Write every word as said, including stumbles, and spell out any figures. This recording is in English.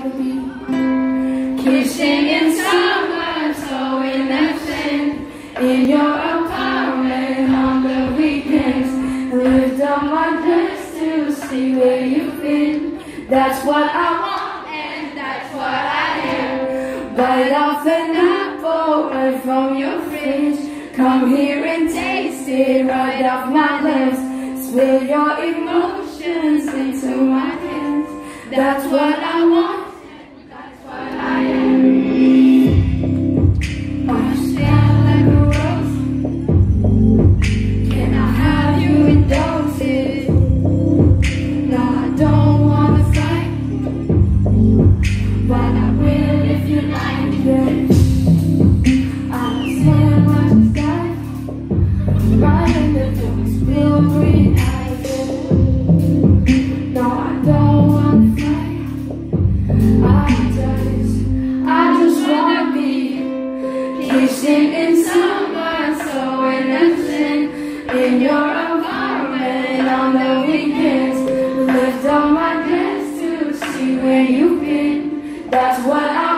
to be. Kissing in summer, so innocent, in your apartment on the weekends. Lift up my dress to see where you've been. That's what I want and that's what I am. Bite off an apple right from your fridge. Come here and taste it right off my lips. Spill your emotions into my hands. That's what I want, that's what I am. Oh, you smell like a rose. Can I have you in doses? No, I don't wanna fight, but I will if you like it. I understand what you got. Right in the door, spill green eyes. No, I don't wanna fight. I just, I just wanna be kissing in summer, so innocent, in your apartment on the weekends. Lift up my dress to see where you've been. That's what I